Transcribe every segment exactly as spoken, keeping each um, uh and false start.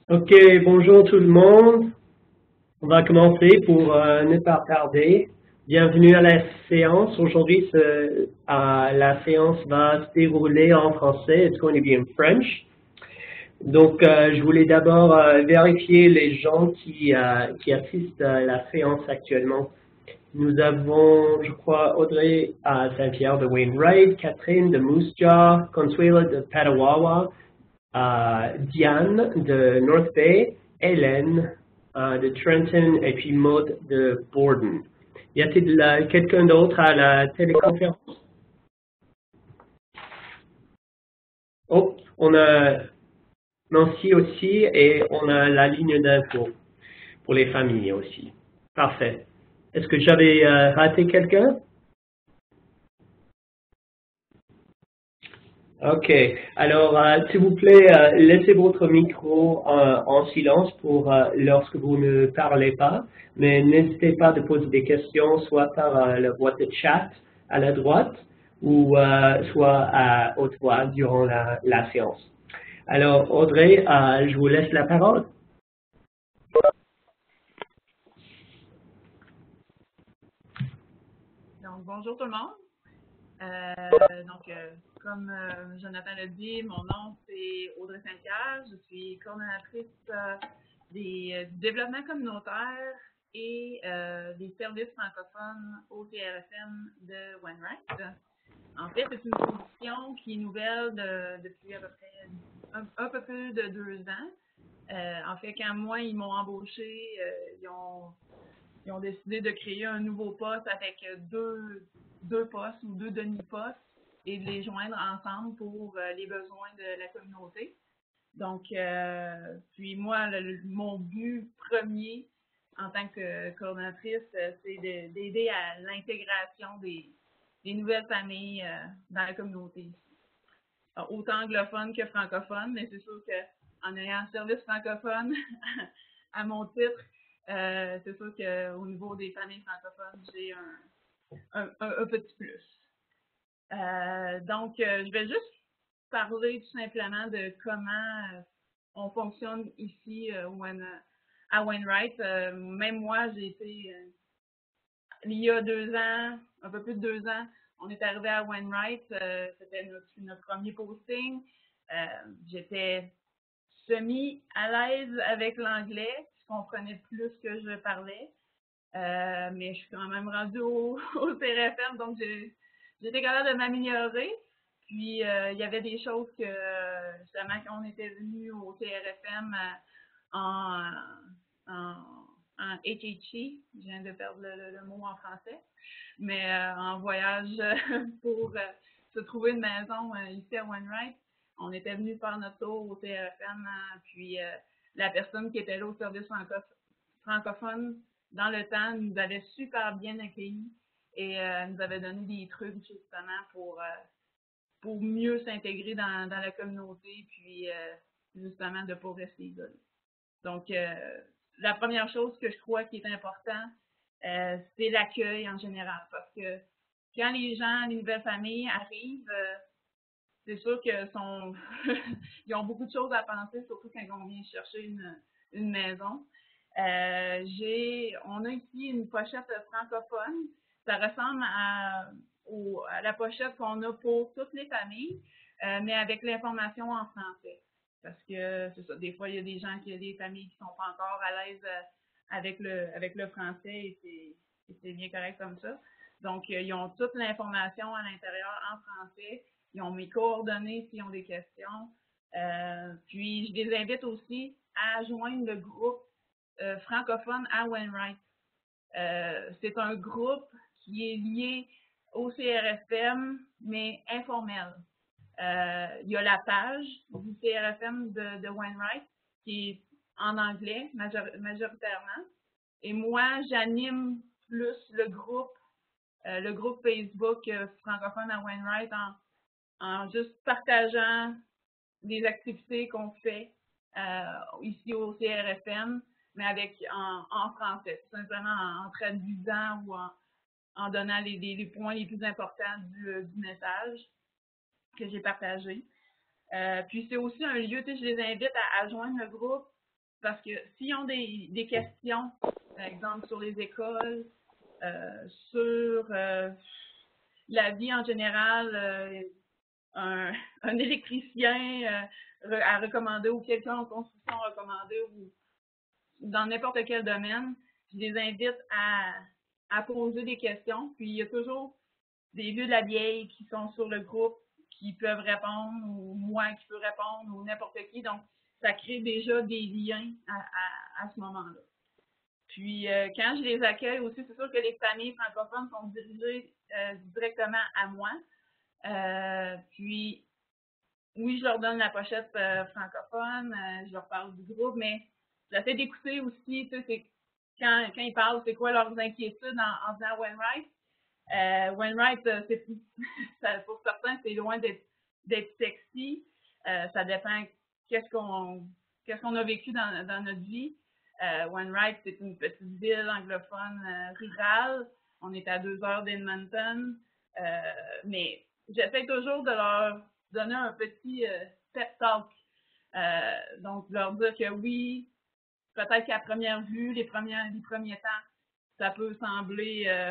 Ok, bonjour tout le monde. On va commencer pour euh, ne pas tarder. Bienvenue à la séance. Aujourd'hui, ce- euh, la séance va se dérouler en français. It's going to be in French. Donc, euh, je voulais d'abord euh, vérifier les gens qui, euh, qui assistent à la séance actuellement. Nous avons, je crois, Audrey à Saint-Pierre de Wainwright, Catherine de Moose Jaw, Consuelo de Petawawa, euh, Diane de North Bay, Hélène euh, de Trenton et puis Maud de Borden. Y a-t-il euh, quelqu'un d'autre à la téléconférence? Oh, on a Nancy aussi et on a la ligne d'info pour les familles aussi. Parfait. Est-ce que j'avais euh, raté quelqu'un? Ok. Alors, euh, s'il vous plaît, euh, laissez votre micro euh, en silence pour euh, lorsque vous ne parlez pas, mais n'hésitez pas de poser des questions soit par euh, la boîte de chat à la droite ou euh, soit à haute voix durant la, la séance. Alors, Audrey, euh, je vous laisse la parole. Donc, bonjour tout le monde. Euh, donc, euh, comme euh, Jonathan l'a dit, mon nom c'est Audrey Saint-Pierre. Je suis coordonnatrice euh, des, euh, du développement communautaire et euh, des services francophones au T R F M de Wainwright. En fait, c'est une position qui est nouvelle de, depuis à peu près un, un peu plus de deux ans. Euh, en fait, quand moi, ils m'ont embauché, euh, ils ont ils ont décidé de créer un nouveau poste avec deux, deux postes ou deux demi-postes et de les joindre ensemble pour euh, les besoins de la communauté. Donc, euh, puis moi, le, mon but premier en tant que coordonnatrice, euh, c'est d'aider à l'intégration des, des nouvelles familles euh, dans la communauté. Alors, autant anglophone que francophone, mais c'est sûr qu'en ayant un service francophone à mon titre, euh, c'est sûr qu'au niveau des familles francophones, j'ai un, un, un, un petit plus. Euh, donc, euh, je vais juste parler tout simplement de comment euh, on fonctionne ici euh, when, euh, à Wainwright. Euh, même moi, j'ai été, euh, il y a deux ans, un peu plus de deux ans, on est arrivé à Wainwright. Euh, C'était notre, notre premier posting. Euh, J'étais semi à l'aise avec l'anglais. Je comprenais plus que je parlais. Euh, mais je suis quand même rendue au, au T R F M, donc j'étais capable de m'améliorer. Puis, euh, il y avait des choses que, justement, quand on était venu au T R F M euh, en, en, en H H E, je viens de perdre le, le, le mot en français, mais euh, en voyage pour euh, se trouver une maison euh, ici à Wainwright, on était venu faire notre tour au T R F M, hein, puis euh, la personne qui était là au service francophone dans le temps, nous avait super bien accueillis et euh, nous avait donné des trucs justement pour, euh, pour mieux s'intégrer dans, dans la communauté, puis euh, justement de ne pas rester isolé. Donc, euh, la première chose que je crois qui est important, euh, c'est l'accueil en général, parce que quand les gens, les nouvelles familles arrivent, euh, c'est sûr qu'ils sont ils ont beaucoup de choses à penser, surtout quand on vient chercher une, une maison. Euh, j'ai, on a ici une pochette francophone. Ça ressemble à, au, à la pochette qu'on a pour toutes les familles, euh, mais avec l'information en français. Parce que c'est ça, des fois, il y a des gens qui ont des familles qui ne sont pas encore à l'aise euh, avec le, avec le français et c'est, et c'est bien correct comme ça. Donc, euh, ils ont toute l'information à l'intérieur en français. Ils ont mes coordonnées s'ils ont des questions. Euh, puis, je les invite aussi à joindre le groupe euh, francophone à Wainwright. Euh, c'est un groupe qui est lié au C R F M, mais informel. Euh, il y a la page du C R F M de, de Wainwright qui est en anglais major majoritairement. Et moi, j'anime plus le groupe, euh, le groupe Facebook euh, francophone à Wainwright en, en juste partageant des activités qu'on fait euh, ici au C R F M, mais avec en, en français, tout simplement en, en traduisant ou en, en donnant les, les, les, points les plus importants du, du message que j'ai partagé. Euh, puis c'est aussi un lieu, tu sais, je les invite à, à joindre le groupe parce que s'ils ont des, des questions, par exemple sur les écoles, euh, sur euh, la vie en général, euh, un, un électricien euh, à recommander ou quelqu'un en construction à recommander ou dans n'importe quel domaine, je les invite à, à poser des questions. Puis il y a toujours des vieux de la vieille qui sont sur le groupe, qui peuvent répondre, ou moi qui peux répondre, ou n'importe qui. Donc, ça crée déjà des liens à, à, à ce moment-là. Puis, euh, quand je les accueille aussi, c'est sûr que les familles francophones sont dirigées euh, directement à moi. Euh, puis, oui, je leur donne la pochette euh, francophone, euh, je leur parle du groupe, mais j'essaie d'écouter aussi, tu sais, c'est quand, quand ils parlent, c'est quoi leurs inquiétudes en, en disant Wainwright. Euh, Wainwright, c'est, ça, pour certains, c'est loin d'être, d'être sexy. Euh, ça dépend qu'est-ce qu'on, qu'est-ce qu'on a vécu dans, dans notre vie. Euh, Wainwright, c'est une petite ville anglophone euh, rurale. On est à deux heures d'Edmonton. Euh, mais j'essaie toujours de leur donner un petit euh, pep talk. Euh, donc, leur dire que oui, peut-être qu'à première vue, les, premières, les premiers temps, ça peut sembler euh,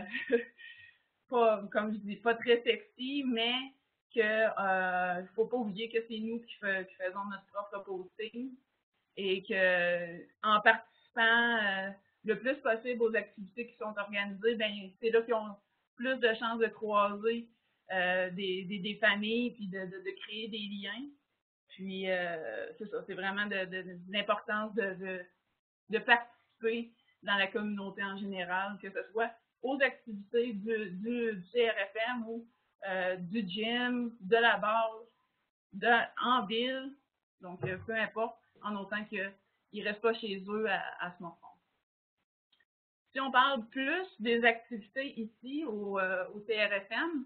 pas, comme je dis, pas très sexy, mais que euh, faut pas oublier que c'est nous qui, fait, qui faisons notre propre posting et que en participant euh, le plus possible aux activités qui sont organisées, ben c'est là qu'ils ont plus de chances de croiser euh, des, des, des familles puis de, de, de créer des liens. Puis euh, c'est ça, c'est vraiment de, de, de l'importance de, de, de participer dans la communauté en général, que ce soit aux activités du, du, du C R F M ou euh, du gym, de la base, de, en ville. Donc, euh, peu importe, en autant qu'ils ne restent pas chez eux à, à se morfondre. Si on parle plus des activités ici au, euh, au C R F M,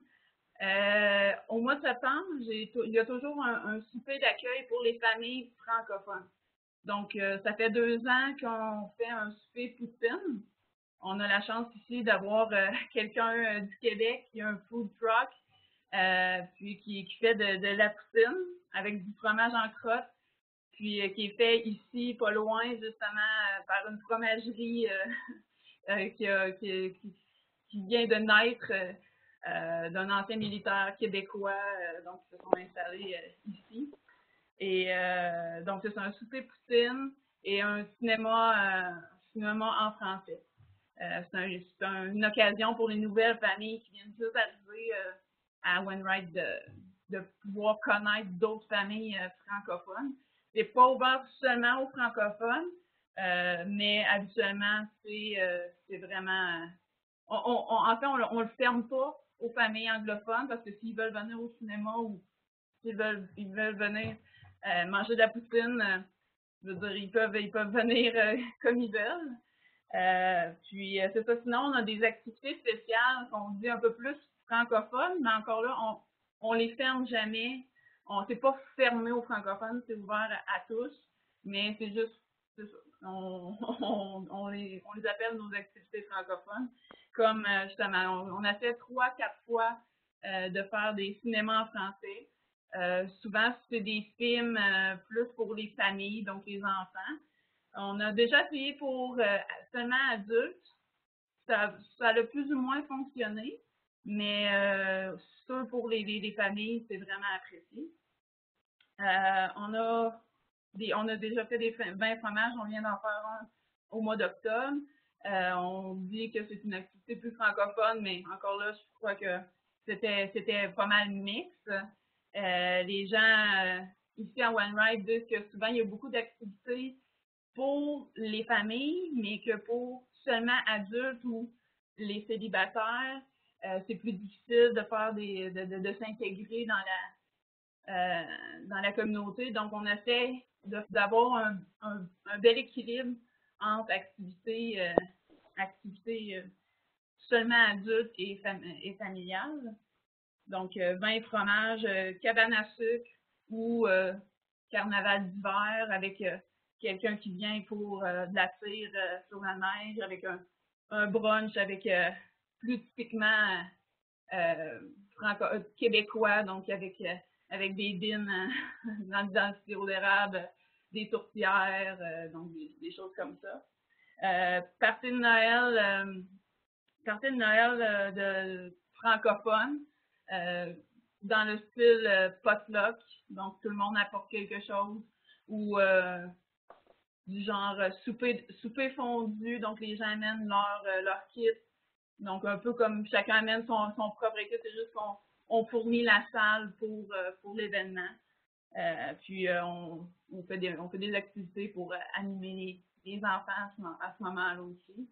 euh, au mois de septembre, j'ai, il y a toujours un, un souper d'accueil pour les familles francophones. Donc, euh, ça fait deux ans qu'on fait un souper poutine. On a la chance ici d'avoir euh, quelqu'un euh, du Québec qui a un food truck, euh, puis qui, qui fait de, de la poutine avec du fromage en crotte, puis euh, qui est fait ici, pas loin, justement, euh, par une fromagerie euh, euh, qui, a, qui, qui, qui vient de naître euh, euh, d'un ancien militaire québécois, euh, donc qui se sont installés euh, ici. Et euh, donc, c'est un souper poutine et un cinéma, euh, cinéma en français. Euh, c'est, un, c'est un, une occasion pour les nouvelles familles qui viennent juste d'arriver euh, à Wainwright de, de pouvoir connaître d'autres familles euh, francophones. C'est pas ouvert seulement aux francophones, euh, mais habituellement, c'est, euh, c'est vraiment... On, on, en fait, on ne le ferme pas aux familles anglophones parce que s'ils veulent venir au cinéma ou s'ils veulent, ils veulent venir euh, manger de la poutine, euh, je veux dire, ils peuvent, ils peuvent venir euh, comme ils veulent. Euh, puis, euh, c'est ça. Sinon, on a des activités spéciales qu'on dit un peu plus francophones, mais encore là, on, on les ferme jamais. On c'est pas fermé aux francophones, c'est ouvert à, à tous, mais c'est juste, c'est ça. On, on, on, les, on les appelle nos activités francophones. Comme, euh, justement, on, on a fait trois, quatre fois euh, de faire des cinémas en français. Euh, souvent, c'est des films euh, plus pour les familles, donc les enfants. On a déjà essayé pour euh, seulement adultes. Ça, ça a plus ou moins fonctionné, mais euh, sûr pour les, les, les familles, c'est vraiment apprécié. Euh, on, a des, on a déjà fait des vins fromages, on vient d'en faire un au mois d'octobre. Euh, on dit que c'est une activité plus francophone, mais encore là, je crois que c'était, c'était pas mal mixte. Euh, les gens euh, ici à Wainwright disent que souvent il y a beaucoup d'activités pour les familles, mais que pour seulement adultes ou les célibataires, euh, c'est plus difficile de faire des, de, de, de s'intégrer dans la, euh, dans la communauté. Donc, on essaie de, d'avoir un, un, un bel équilibre entre activités, euh, activités euh, seulement adultes et, fam et familiales. Donc, euh, vin et fromage, euh, cabane à sucre ou euh, carnaval d'hiver avec euh, quelqu'un qui vient pour euh, de la tire euh, sur la neige, avec un, un brunch avec euh, plus typiquement euh, franco euh, québécois, donc avec, euh, avec des dînes euh, dans, dans le sirop d'érable, des tourtières, euh, donc des, des choses comme ça. Euh, partie de Noël, euh, partie de Noël euh, de francophone, euh, dans le style euh, potluck, donc tout le monde apporte quelque chose, ou euh, du genre euh, souper, souper fondu, donc les gens amènent leur, euh, leur kit, donc un peu comme chacun amène son, son propre kit, c'est juste qu'on on fournit la salle pour, euh, pour l'événement. Euh, puis euh, on, on, fait des, on fait des activités pour euh, animer les, les enfants à ce, à ce moment-là aussi.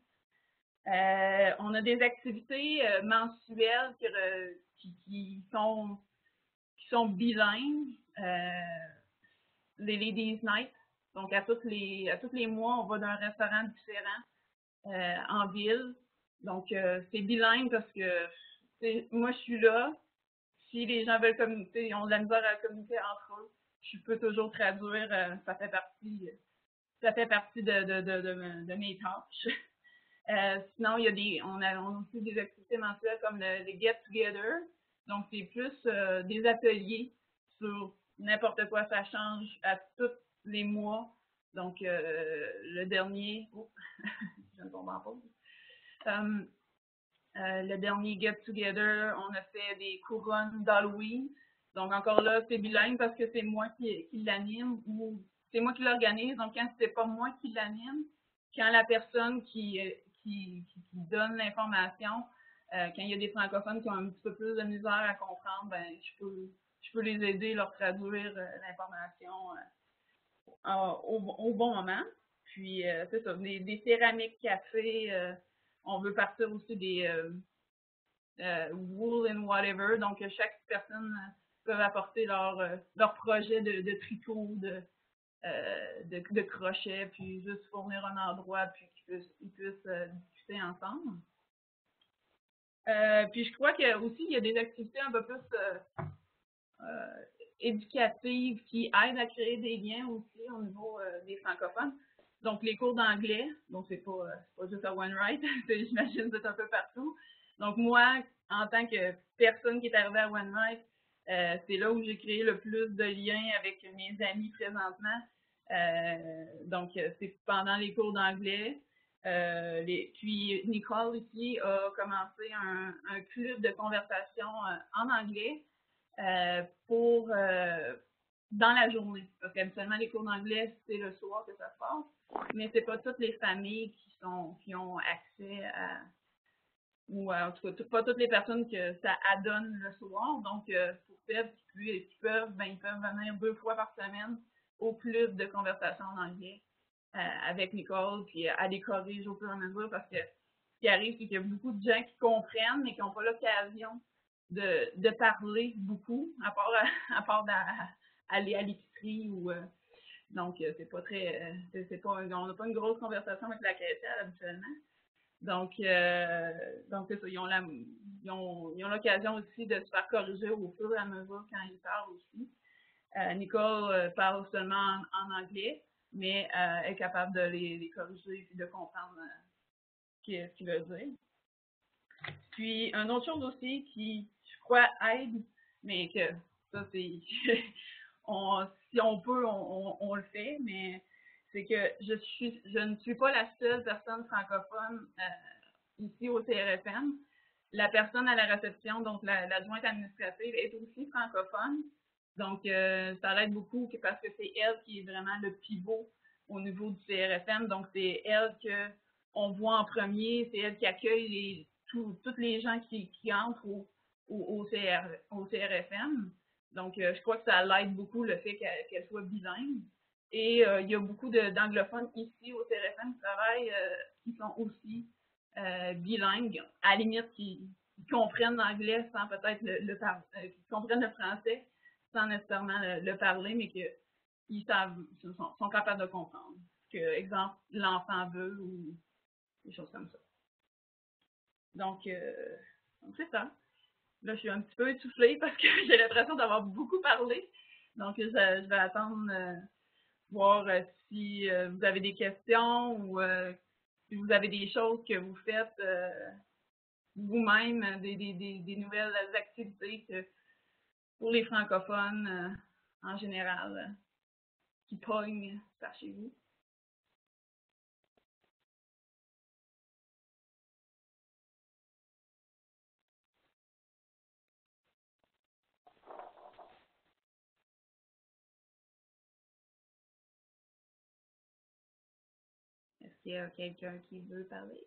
Euh, on a des activités euh, mensuelles qui, euh, qui, qui, sont, qui sont bilingues. Euh, les Ladies Night. Donc, à tous les, à tous les mois, on va d'un restaurant différent euh, en ville. Donc, euh, c'est bilingue parce que moi, je suis là. Si les gens veulent communiquer, ils ont de la misère à communiquer entre eux, je peux toujours traduire. Euh, ça fait partie, ça fait partie de, de, de, de, de mes tâches. Euh, sinon, il y a des, on a, on a aussi des activités mensuelles comme le, le Get Together. Donc, c'est plus euh, des ateliers sur n'importe quoi. Ça change à tous les mois. Donc, euh, le dernier, oh, je viens de tomber en pause. Um, euh, le dernier Get Together, on a fait des couronnes d'Halloween. Donc, encore là, c'est bilingue parce que c'est moi qui, qui l'anime ou c'est moi qui l'organise. Donc, quand c'est pas moi qui l'anime, quand la personne qui, qui, qui, qui donne l'information, euh, quand il y a des francophones qui ont un petit peu plus de misère à comprendre, ben, je peux, je peux les aider, leur traduire euh, l'information euh, au, au bon moment. Puis, euh, c'est ça, des, des céramiques café, euh, on veut partir aussi des euh, euh, wool and whatever. Donc, chaque personne peut apporter leur, euh, leur projet de, de tricot, de, euh, de, de crochet, puis juste fournir un endroit, puis qu'ils puissent, ils puissent euh, discuter ensemble. Euh, puis je crois que aussi il y a des activités un peu plus euh, euh, éducatives qui aident à créer des liens aussi au niveau euh, des francophones. Donc les cours d'anglais, donc c'est pas, euh, pas juste à One Right, j'imagine que c'est un peu partout. Donc moi, en tant que personne qui est arrivée à One Right, euh, c'est là où j'ai créé le plus de liens avec mes amis présentement. Euh, donc c'est pendant les cours d'anglais. Euh, les, puis Nicole ici a commencé un, un club de conversation euh, en anglais euh, pour euh, dans la journée. Parce qu'habituellement, les cours d'anglais, c'est le soir que ça se passe, mais c'est pas toutes les familles qui sont qui ont accès à ou en tout cas pas toutes les personnes que ça adonne le soir. Donc euh, pour celles qui, qui peuvent, ben ils peuvent venir deux fois par semaine au club de conversation en anglais. Euh, avec Nicole, puis elle les corrige au fur et à mesure parce que ce qui arrive, c'est qu'il y a beaucoup de gens qui comprennent, mais qui n'ont pas l'occasion de, de parler beaucoup, à part, à, à part d'aller à l'épicerie ou. Euh, donc, euh, c'est pas très. Euh, c'est, c'est pas, on n'a pas une grosse conversation avec la caissière habituellement. Donc, euh, donc c'est ça. Ils ont, la, ils, ont, ils ont l'occasion aussi de se faire corriger au fur et à mesure quand ils parlent aussi. Euh, Nicole euh, parle seulement en, en anglais, mais euh, est capable de les, les corriger et de comprendre euh, ce qu'il veut dire. Puis, une autre chose aussi qui, je crois, aide, mais que ça, c'est. on, si on peut, on, on, on le fait, mais c'est que je, suis, je ne suis pas la seule personne francophone euh, ici au C R F M. La personne à la réception, donc l'adjointe la, administrative, est aussi francophone. Donc, euh, ça l'aide beaucoup parce que c'est elle qui est vraiment le pivot au niveau du C R F M. Donc, c'est elle qu'on voit en premier, c'est elle qui accueille les, tout, tous les gens qui, qui entrent au, au, au, C R, au C R F M. Donc, euh, je crois que ça l'aide beaucoup le fait qu'elle qu'elle soit bilingue. Et euh, il y a beaucoup d'anglophones ici au C R F M qui travaillent, euh, qui sont aussi euh, bilingues, à la limite qui, qui comprennent l'anglais sans peut-être le, le parler, euh, qui comprennent le français sans nécessairement le, le parler, mais qu'ils savent, sont, sont capables de comprendre ce que, exemple, l'enfant veut ou des choses comme ça. Donc, euh, donc c'est ça. Là, je suis un petit peu essoufflée parce que j'ai l'impression d'avoir beaucoup parlé. Donc, je, je vais attendre, euh, voir euh, si euh, vous avez des questions ou euh, si vous avez des choses que vous faites euh, vous-même, des, des, des, des nouvelles activités que, pour les francophones euh, en général. qui pogne par chez vous? Est-ce qu'il y a quelqu'un qui veut parler?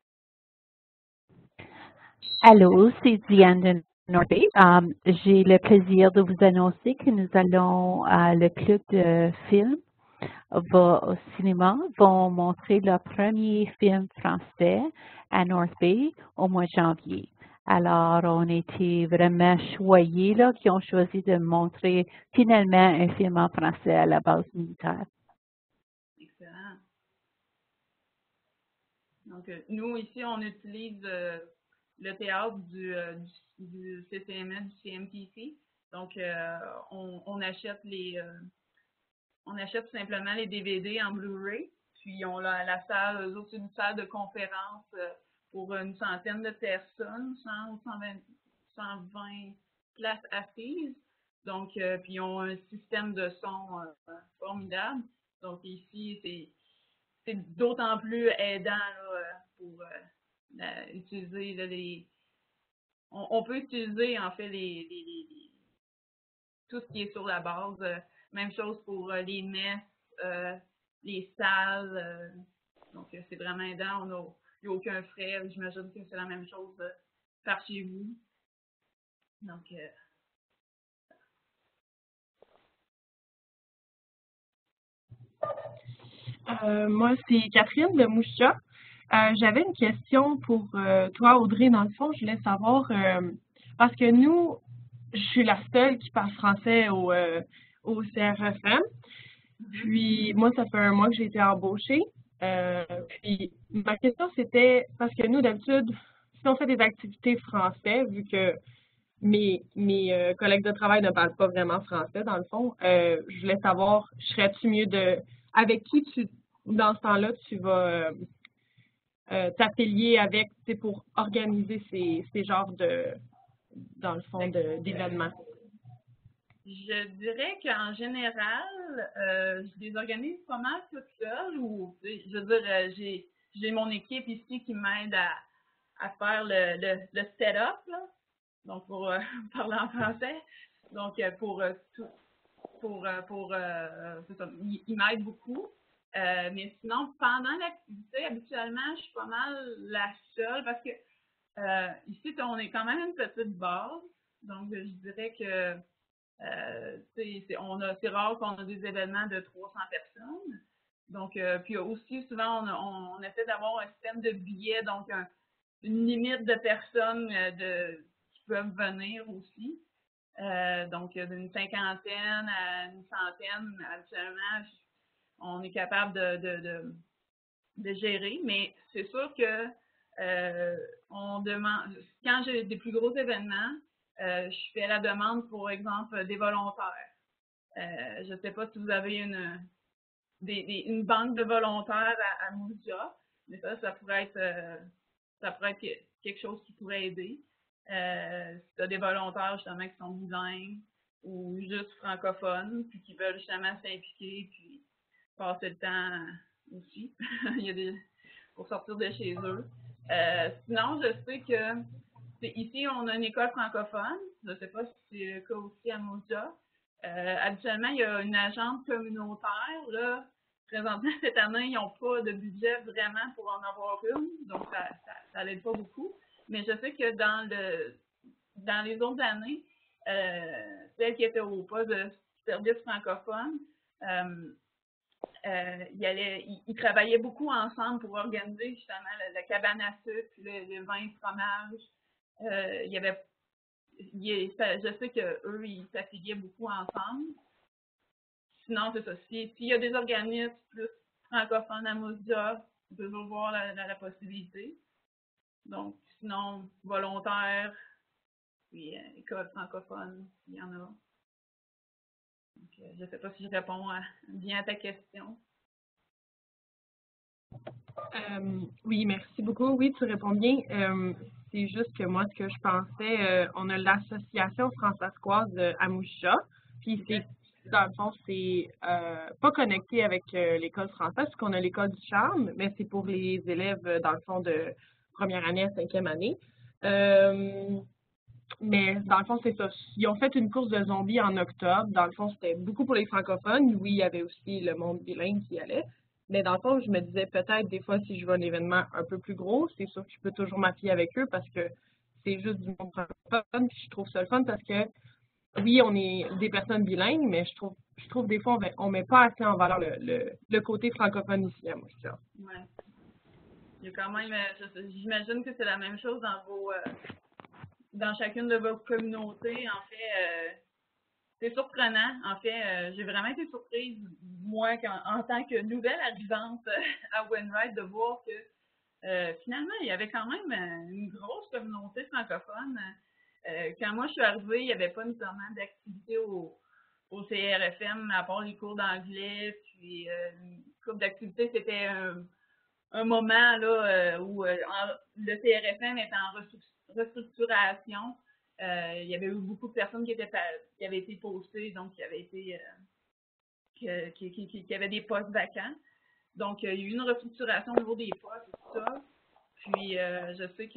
Allô, c'est Diane de North Bay. Um, J'ai le plaisir de vous annoncer que nous allons, à le club de films va au cinéma, vont montrer leur premier film français à North Bay au mois de janvier. Alors, on était vraiment choyés là, qui ont choisi de montrer finalement un film en français à la base militaire. Excellent. Donc, euh, nous, ici, on utilise euh, le théâtre du, euh, du, du C C M S, du C M P C. Donc, euh, on, on achète les... Euh, on achète tout simplement les D V D en Blu-ray, puis on a la salle, eux autres, c'est une salle de conférence euh, pour une centaine de personnes, cent ou cent vingt, cent vingt places assises. Donc, euh, puis ils ont un système de son euh, formidable. Donc ici, c'est c'est d'autant plus aidant là, pour euh, la, utiliser là, les... On, on peut utiliser en fait les, les, les, les tout ce qui est sur la base. Euh, même chose pour euh, les messes, euh, les salles. Euh, donc, euh, c'est vraiment aidant. Il n'y a aucun frais. J'imagine que c'est la même chose euh, par chez vous. Donc, euh, Euh, moi, c'est Catherine de Moucha. Euh, j'avais une question pour euh, toi, Audrey. Dans le fond, je voulais savoir, euh, parce que nous, je suis la seule qui parle français au, euh, au C R F M. Puis, moi, ça fait un mois que j'ai été embauchée. Euh, puis, ma question, c'était, parce que nous, d'habitude, si on fait des activités français, vu que mes, mes euh, collègues de travail ne parlent pas vraiment français, dans le fond, euh, je voulais savoir, serais-tu mieux de... Avec qui tu, dans ce temps-là, tu vas euh, euh, t'affilier avec, c'est pour organiser ces, ces genres de, dans le fond, d'événements? Je dirais qu'en général, euh, je les organise pas mal toute seule ou, je veux dire, euh, j'ai j'ai mon équipe ici qui m'aide à, à faire le, le, le setup, là. Donc pour euh, parler en français. Donc euh, pour euh, tout, pour euh, pour euh, c'est ça, ils il m'aident beaucoup. Euh, mais sinon, pendant l'activité, habituellement, je suis pas mal la seule parce que euh, ici, on est quand même une petite base. Donc, je dirais que euh, c'est rare qu'on a des événements de trois cents personnes. Donc, euh, puis aussi, souvent, on, a, on, on essaie d'avoir un système de billets, donc un, une limite de personnes euh, de, qui peuvent venir aussi. Euh, donc, d'une cinquantaine à une centaine, habituellement, on est capable de, de, de, de gérer, mais c'est sûr que euh, on demande, quand j'ai des plus gros événements, euh, je fais la demande, pour exemple, des volontaires. Euh, je ne sais pas si vous avez une, des, des, une banque de volontaires à, à Mouja, mais ça, ça pourrait être, euh, ça pourrait être quelque chose qui pourrait aider. Euh, si tu as des volontaires justement qui sont bilingues ou juste francophones, puis qui veulent justement s'impliquer, puis passer le temps aussi. Il y a des pour sortir de chez eux. Euh, sinon, je sais que ici, on a une école francophone. Je ne sais pas si c'est le cas aussi à Mouja. Euh, habituellement, il y a une agence communautaire. Là, présentement, cette année, ils n'ont pas de budget vraiment pour en avoir une, donc ça, ça, ça l'aide pas beaucoup. Mais je sais que dans le dans les autres années, euh, celle qui était au poste de service francophone, euh, Euh, il, allait, il, il travaillait beaucoup ensemble pour organiser justement la, la cabane à sucre, le, le vin et fromage. Euh, il y avait, il, ça, je sais qu'eux, ils s'affiliaient beaucoup ensemble. Sinon, c'est ça. S'il si y a des organismes plus francophones à Mouja, on peut toujours voir la, la, la possibilité. Donc, sinon, volontaires, puis euh, école francophone, il y en a. Donc, euh, je ne sais pas si je réponds à, bien à ta question. Euh, oui, merci beaucoup. Oui, tu réponds bien. Euh, c'est juste que moi, ce que je pensais, euh, on a l'association françaiscoise à Moucha, puis c'est dans le fond, c'est euh, pas connecté avec euh, l'école française, parce qu'on a l'école du charme, mais c'est pour les élèves, euh, dans le fond, de première année à cinquième année. Euh, mais dans le fond, c'est ça. Ils ont fait une course de zombies en octobre. Dans le fond, c'était beaucoup pour les francophones. Oui, il y avait aussi le monde bilingue qui y allait. Mais dans le fond, je me disais peut-être des fois, si je veux un événement un peu plus gros, c'est sûr que je peux toujours m'appuyer avec eux parce que c'est juste du monde francophone. Puis je trouve ça le fun parce que oui, on est des personnes bilingues, mais je trouve je trouve des fois on met, on met pas assez en valeur le, le, le côté francophone ici à Montréal. Ouais. Il y a quand même, euh, j'imagine que c'est la même chose dans vos, euh, dans chacune de vos communautés. En fait, euh, c'est surprenant. En fait, euh, j'ai vraiment été surprise, moi, quand, en tant que nouvelle arrivante à Wainwright, de voir que euh, finalement, il y avait quand même une grosse communauté francophone. Euh, quand moi je suis arrivée, il n'y avait pas nécessairement d'activité au, au C R F M, à part les cours d'anglais, puis euh, une couple d'activités, c'était un, un moment là euh, où euh, en, le C R F M était en restructuration. Euh, il y avait eu beaucoup de personnes qui étaient qui avaient été postées, donc qui avaient été euh, qui, qui, qui, qui avaient des postes vacants. Donc, il y a eu une restructuration au niveau des postes et tout ça. Puis, euh, je sais que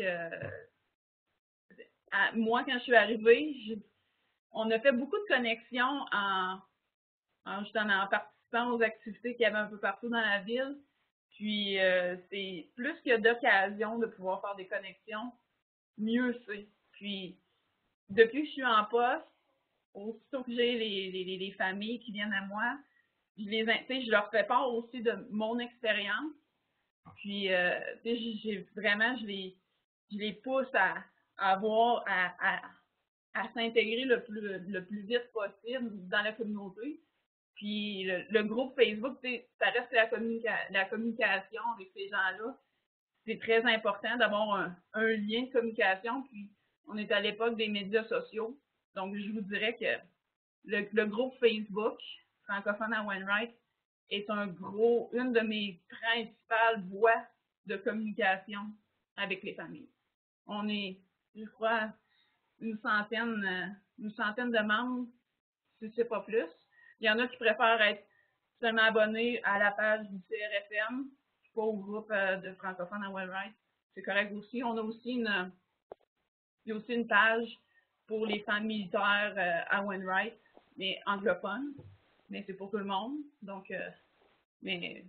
à, moi, quand je suis arrivée, je, on a fait beaucoup de connexions en, en justement en participant aux activités qu'il y avait un peu partout dans la ville. Puis, euh, c'est plus qu'il y a d'occasions de pouvoir faire des connexions, mieux c'est. Puis, depuis que je suis en poste, aussitôt que j'ai les, les, les familles qui viennent à moi, je les je leur fais part aussi de mon expérience. Puis, euh, j'ai vraiment, je les, je les pousse à, à avoir, à, à, à s'intégrer le plus, le plus vite possible dans la communauté. Puis, le, le groupe Facebook, ça reste la, communica la communication avec ces gens-là. C'est très important d'avoir un, un lien de communication. Puis, on est à l'époque des médias sociaux. Donc, je vous dirais que le, le groupe Facebook, francophone à Wainwright, est un gros, une de mes principales voies de communication avec les familles. On est, je crois, une centaine, une centaine de membres, si c'est pas plus. Il y en a qui préfèrent être seulement abonnés à la page du C R F M, pas au groupe de francophones à Wainwright. C'est correct aussi. On a aussi une, il y a aussi une page pour les femmes militaires à Wainwright, mais anglophone, mais c'est pour tout le monde. Donc, euh, mais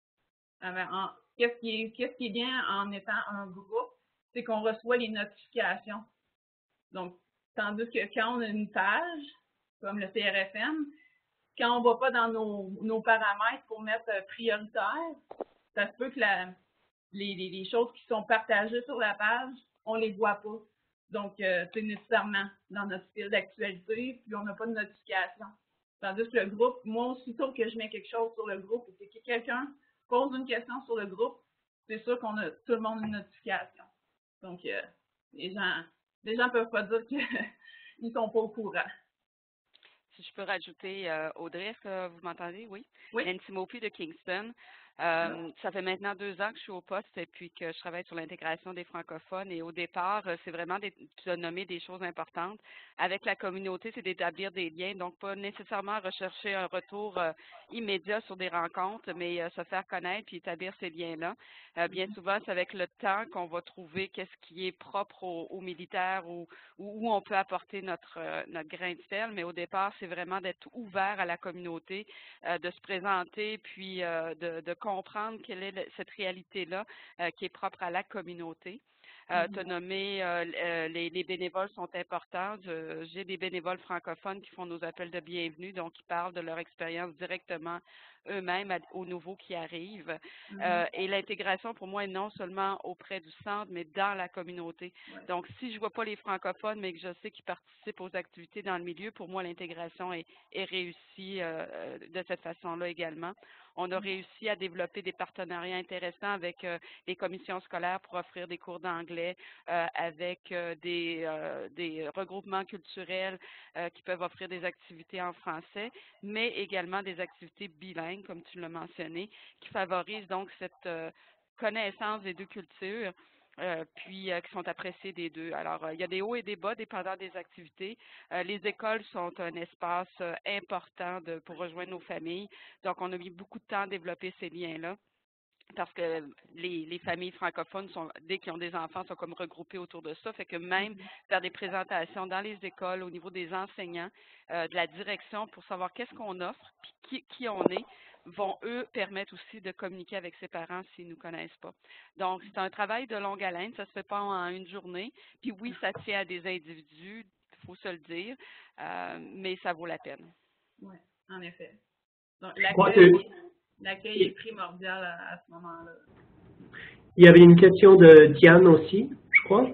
qu'est-ce qui est, qu'est-ce qui est bien en étant un groupe, c'est qu'on reçoit les notifications. Donc, tandis que quand on a une page, comme le C R F M, quand on ne va pas dans nos, nos paramètres pour mettre prioritaire, ça se peut que la, les, les, les choses qui sont partagées sur la page, on ne les voit pas. Donc, euh, c'est nécessairement dans notre fil d'actualité, puis on n'a pas de notification. Tandis que le groupe, moi, aussitôt que je mets quelque chose sur le groupe et que quelqu'un pose une question sur le groupe, c'est sûr qu'on a tout le monde une notification. Donc, euh, les gens les gens ne peuvent pas dire qu'ils ne sont pas au courant. Si je peux rajouter, euh, Audrey, est-ce que vous m'entendez? Oui? Oui. Nancy Maupuy de Kingston. Euh, ça fait maintenant deux ans que je suis au poste et puis que je travaille sur l'intégration des francophones. Et au départ, c'est vraiment, des, tu as nommé des choses importantes. Avec la communauté, c'est d'établir des liens. Donc, pas nécessairement rechercher un retour euh, immédiat sur des rencontres, mais euh, se faire connaître puis établir ces liens-là. Euh, bien souvent, c'est avec le temps qu'on va trouver qu'est-ce qui est propre aux, aux militaires ou où on peut apporter notre, euh, notre grain de sel. Mais au départ, c'est vraiment d'être ouvert à la communauté, euh, de se présenter puis euh, de, de comprendre quelle est le, cette réalité-là euh, qui est propre à la communauté. Euh, tu as nommé, euh, les, les bénévoles sont importants. J'ai des bénévoles francophones qui font nos appels de bienvenue, donc qui parlent de leur expérience directement eux-mêmes aux nouveaux qui arrivent. Mm-hmm. euh, et l'intégration, pour moi, est non seulement auprès du centre, mais dans la communauté. Ouais. Donc, si je ne vois pas les francophones, mais que je sais qu'ils participent aux activités dans le milieu, pour moi, l'intégration est, est réussie euh, de cette façon-là également. On a réussi à développer des partenariats intéressants avec euh, les commissions scolaires pour offrir des cours d'anglais, euh, avec euh, des, euh, des regroupements culturels euh, qui peuvent offrir des activités en français, mais également des activités bilingues, comme tu l'as mentionné, qui favorisent donc cette euh, connaissance des deux cultures. euh, puis euh, qui sont appréciés des deux. Alors, euh, il y a des hauts et des bas dépendant des activités. Euh, les écoles sont un espace euh, important de, pour rejoindre nos familles. Donc, on a mis beaucoup de temps à développer ces liens-là, parce que les, les familles francophones, sont, dès qu'ils ont des enfants, sont comme regroupées autour de ça. Fait que même faire des présentations dans les écoles, au niveau des enseignants, euh, de la direction, pour savoir qu'est-ce qu'on offre, puis qui, qui on est, vont, eux, permettre aussi de communiquer avec ses parents s'ils ne nous connaissent pas. Donc, c'est un travail de longue haleine. Ça ne se fait pas en une journée. Puis oui, ça tient à des individus, il faut se le dire, euh, mais ça vaut la peine. Oui, en effet. Donc, Je crois que... l'accueil l'accueil est primordial à, à ce moment-là. Il y avait une question de Diane aussi, je crois.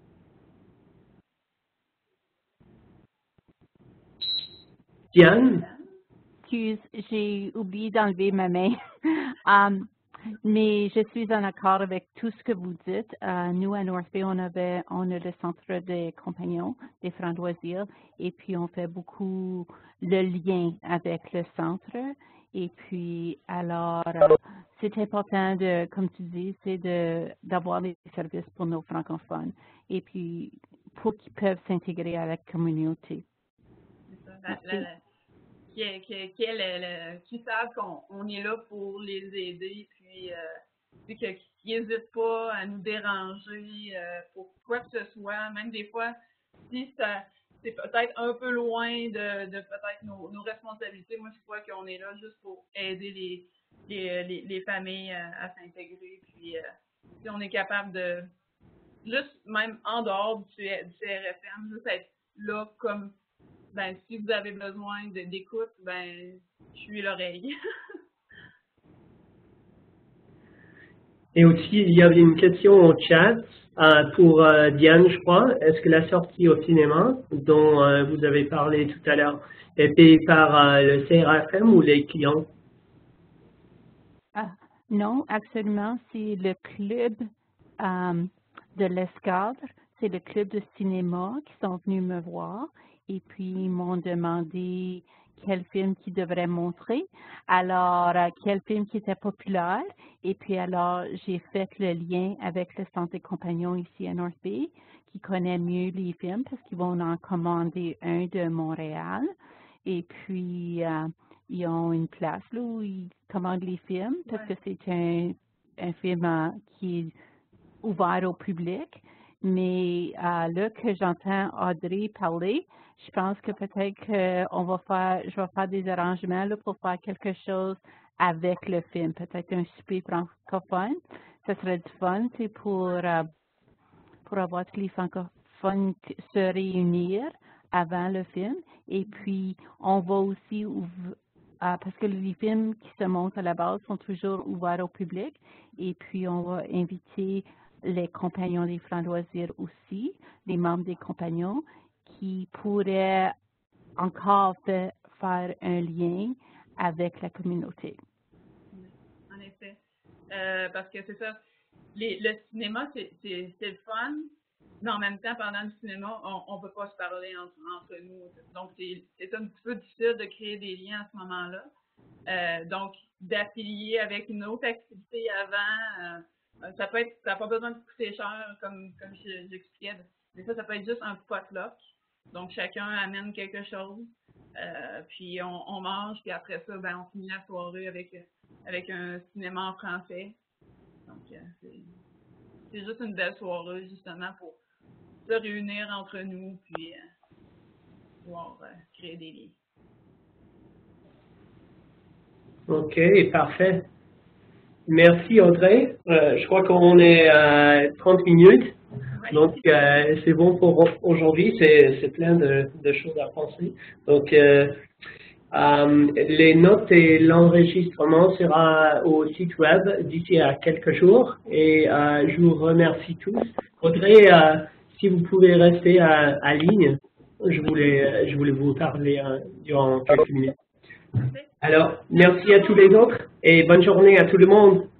Diane? Excuse, j'ai oublié d'enlever ma main. um, mais je suis en accord avec tout ce que vous dites. Uh, nous, à North Bay, on, avait, on a le centre des compagnons, des francs loisirs, et puis on fait beaucoup le lien avec le centre. Et puis, alors, euh, c'est important, de, comme tu dis, c'est de d'avoir des services pour nos francophones, et puis pour qu'ils peuvent s'intégrer à la communauté. C'est ça. La, la, qui, qui, qui, le, qui savent qu'on on est là pour les aider, puis, euh, puis qu'ils n'hésitent pas à nous déranger euh, pour quoi que ce soit, même des fois, si ça c'est peut-être un peu loin de, de peut-être nos, nos responsabilités. Moi, je crois qu'on est là juste pour aider les, les, les, les familles à, à s'intégrer. Puis, euh, si on est capable de, juste même en dehors du, du C R F M, juste être là comme, ben, si vous avez besoin d'écoute, ben, je suis l'oreille. Et aussi, il y avait une question au chat euh, pour euh, Diane, je crois. Est-ce que la sortie au cinéma, dont euh, vous avez parlé tout à l'heure, est payée par euh, le C R F M ou les clients? Ah, non, absolument, c'est le club euh, de l'Escadre, c'est le club de cinéma qui sont venus me voir et puis ils m'ont demandé quel film qu'ils devraient montrer, alors euh, quel film qui était populaire, et puis alors j'ai fait le lien avec le Centre des compagnons ici à North Bay, qui connaît mieux les films parce qu'ils vont en commander un de Montréal, et puis euh, ils ont une place là où ils commandent les films parce que c'est un, un film euh, qui est ouvert au public. Mais euh, là que j'entends Audrey parler, je pense que peut-être qu'on va faire, je vais faire des arrangements là, pour faire quelque chose avec le film, peut-être un souper francophone. Ça serait du fun, c'est pour, euh, pour avoir tous les francophones se réunir avant le film. Et puis, on va aussi ouvrir, euh, parce que les films qui se montent à la base sont toujours ouverts au public. Et puis, on va inviter les compagnons des francs loisirs aussi, les membres des compagnons, qui pourraient encore fait, faire un lien avec la communauté. En effet. Euh, parce que c'est ça, les, le cinéma, c'est le fun, mais en même temps, pendant le cinéma, on ne peut pas se parler entre, entre nous. Donc, c'est un petit peu difficile de créer des liens à ce moment-là. Euh, donc, d'affilier avec une autre activité avant, euh, ça peut être, ça n'a pas besoin de coûter cher, comme, comme j'expliquais. Mais ça, ça peut être juste un potluck. Donc, chacun amène quelque chose, euh, puis on, on mange, puis après ça, ben, on finit la soirée avec, avec un cinéma en français. Donc, euh, c'est juste une belle soirée, justement, pour se réunir entre nous, puis euh, pouvoir euh, créer des liens. OK, parfait. Merci Audrey. Euh, je crois qu'on est à trente minutes. Donc, euh, c'est bon pour aujourd'hui. C'est plein de, de choses à penser. Donc, euh, euh, les notes et l'enregistrement sera au site web d'ici à quelques jours. Et euh, je vous remercie tous. Audrey, euh, si vous pouvez rester à, à ligne, je voulais, je voulais vous parler euh, durant quelques minutes. Alors, merci à tous les autres et bonne journée à tout le monde.